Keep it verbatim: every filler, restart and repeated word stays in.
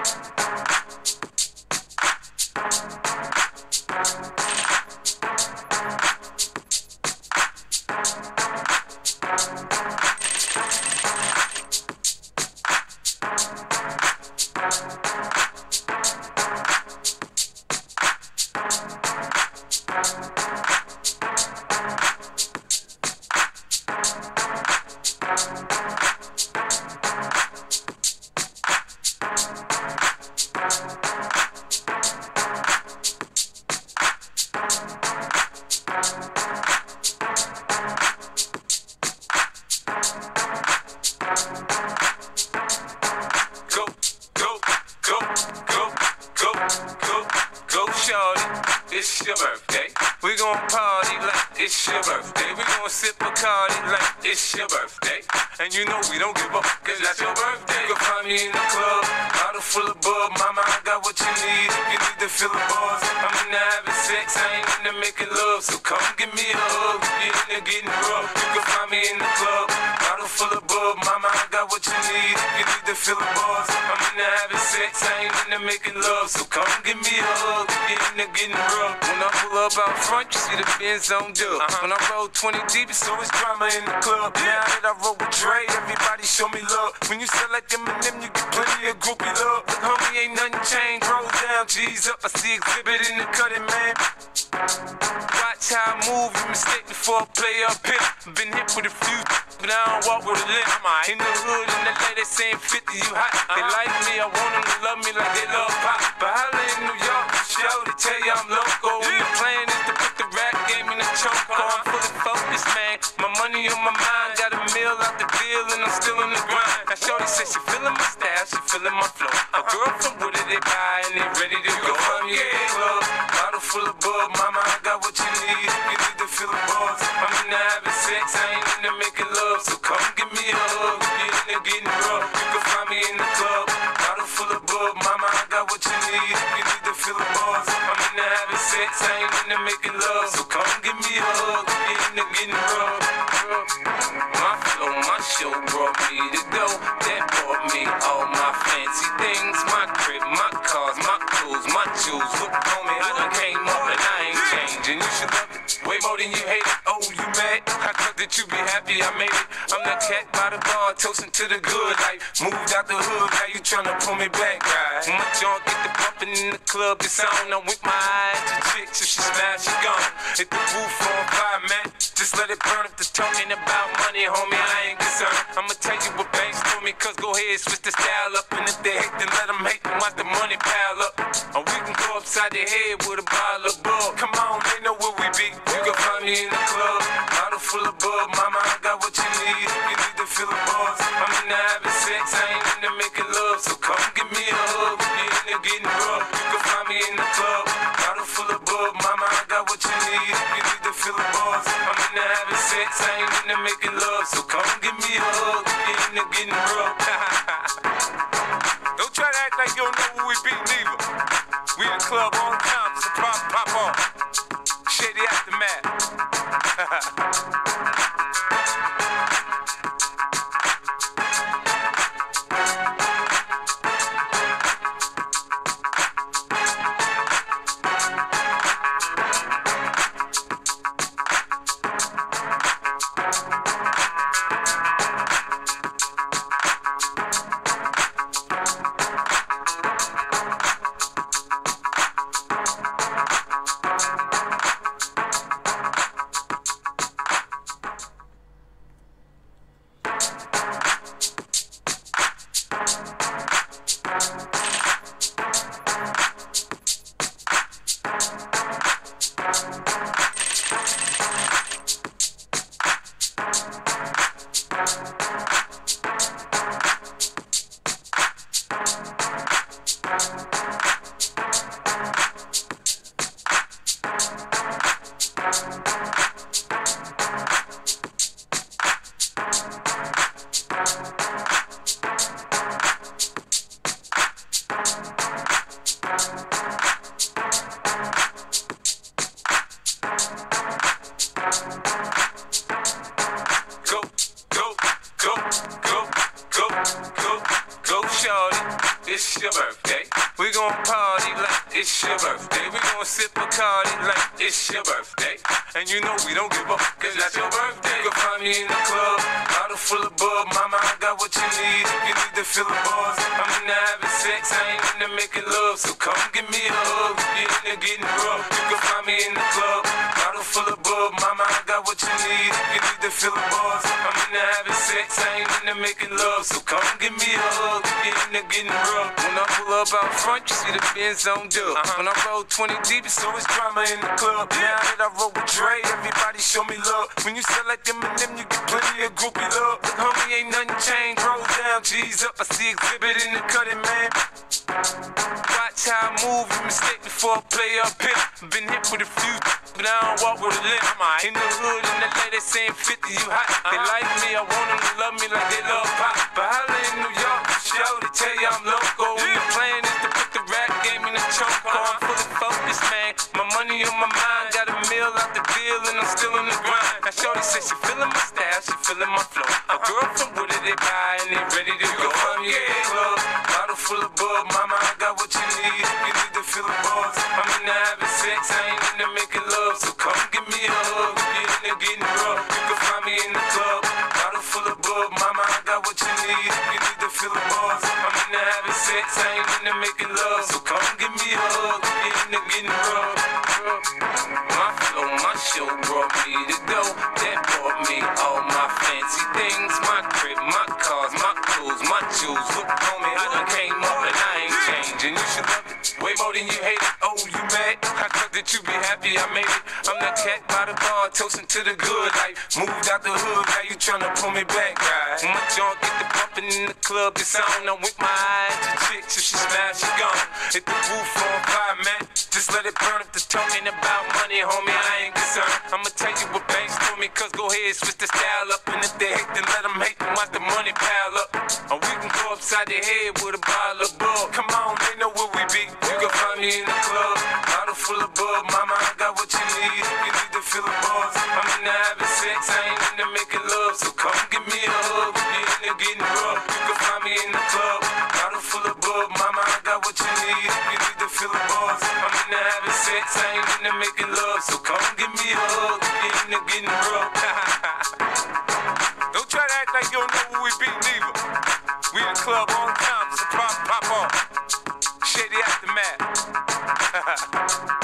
It's your birthday. We gon' party like it's your birthday. We gon' sip Bacardí like it's your birthday. And you know we don't give up, cause that's your birthday. You can find me in the club, bottle full of bub. Mama, I got what you need if you need to feel the buzz. I'm into having sex, I ain't into making love. So come give me a hug if you're into getting rough. You can find me in the club, bottle full of bub. Mama, I got what you need if you need to feel the buzz. I'm into having sex, I ain't into making love. So come give me a hug if you're into getting rough. When I pull up out front, you see the Benz on dub. Uh-huh. When I roll twenty deep, it's always drama in the club. Now that I roll with Dre, everybody show me love. When you sell like Eminem, you get plenty of groupie love. But homie, ain't nothing changed. Roll down, G's up. I see exhibit in the cutting, man. Watch how I move, you mistake before I play up here. Been hit with a few, but I don't walk with a limp. In the hood, in the lady saying fifty, you hot. They like me, I want them to love me like they love pop. But holla in New York, show they tell you I'm loco. When the plan is to put the rap game in the choke. I'm fully focused, man. My money on my mind, got a meal out the deal, and I'm still in the grind. Now shorty said she feeling my style, she feeling my flow. A girl from Wooded, they buy and they ready to go. I'm in the club, bottle full of bub. Mama, I got what you need if you need to feel the buzz. I'm into having sex, I ain't into making love. So come give me a hug if you're into getting rough. You can find me in the club, bottle full of bub. Mama, I got what you need if you need to feel the buzz. I'm into having sex, I ain't into making love. So come give me a hug if you're into getting rough. My flow, my show brought me to go. That brought me all my fancy things. My crib, my cars, my clothes, my jewels. Look on me, I done came up and I ain't changing. You should love it way more than you hate it. Oh, you mad? I thought that you be happy I made it. I'm that cat by the bar, toasting to the good life. Moved out the hood, now you tryna pull me back, right? When my junk get the bumping in the club, it's on. I'm with my eyes to chicks, if she smash, she gone. Hit the roof on fire, man. Just let it burn if the talking about money, homie, I ain't concerned. I'ma tell you what banks told me, cause go ahead, switch the style up. And if they hate, then let them hate, then watch the money pile up. Or we can go upside the head with a bottle of bug. Come on, they know where we be. You can find me in the club, bottle full of bug. Mama, I got what you need if you need to feel the buzz. I'm into having sex, I ain't into making love. So come give me a hug if you're into getting rough. You can find me in the club, bottle full of bug. Mama, I got what you need if you need to feel the buzz. I'm into having sex, I ain't into making love. So come give me a hug if you're into getting rough. Don't try to act like you don't know who we be, neither. We in the club on time, so pop, pop on. Shady aftermath. go, go shawty, it's your birthday. We gon' party like it's your birthday. We gon' sip Bacardí like it's your birthday. And you know we don't give up, cause that's your birthday. You can find me in the club, bottle full of bub. Mama, I got what you need if you need to feel the buzz. I'm into having sex, I ain't into making love. So come give me a hug if you're into getting rough. You can find me in the club, bottle full of bub. Mama, I got what you need if you need to feel the buzz. I'm into having sex, I ain't into making love. So come give me a hug if you're into getting rough. When I pull up out front, you see the Benz on dub. Uh-huh. When I roll twenty deep, it's always drama in the club. Now that I roll with Dre, everybody show me love. When you sell like Eminem, you get plenty of groupie love. Look, homie, ain't nothing changed. Roll down, G's up. I see exhibit in the cutting, man. Watch how I move, you mistake before I play up here. Been hit with a few, but I don't walk with a limp. In the hood, in the lady saying fifty, you hot. They like me, I want them to love me like they love pop. But holla in New York, show to tell you I'm loco. Yeah. The plan is to put the rap game in the choke. I'm fully focused, man. My money on my mind, got a meal out the deal, and I'm still in the grind. Now shorty says she feeling my style, she feeling my flow. A girl from Wooded, they buy and they ready to go. I'm in the club, bottle full of bub. Mama, I got what you need if you need to feel the buzz. I'm into having sex, I ain't into making love. So come give me a hug if you're into getting rough. You can find me in the club, bottle full of bub. Mama, I got what you need if you need to feel the buzz. I'm into having sex, I ain't into making love. So come give me a hug if you're into getting rough. My flow, my show brought me to go. That brought me all my fancy things. My crib, my cars, my clothes, my jewels. Look, homie, I done came up and I ain't changing. You should love it way more than you hate it. Oh, you mad? I thought that you be happy I made it. I'm that cat by the bar, toasting to the good life. Moved out the hood, now you tryna pull me back, right? My junk get the bumping in the club, it's on. I'm with my eyes to chicks, if she smash, she gone. Hit the roof on fire, man. Just let it burn if the talking about money, homie, I ain't concerned. I'ma tell you what banks told me, cause go ahead, switch the style up. And if they hate, then let them hate, then watch the money pile up. Or we can go upside their head with a bottle of bug. Come on, they know where we be. You can find me in the club, bottle full of bub. Mama, I got what you need if you need to feel the buzz. I'm into having sex, I ain't into making love. So come give me a hug if you're into getting rough. You can find me in the club, bottle full of bub. Mama, I got what you need if you need to feel the buzz. I'm into having sex, I ain't into making love. So come give me a hug if you're into getting rough. Don't try to act like you don't know where we be, neither. We in the club all the time, so pop, pop off. Shady aftermath.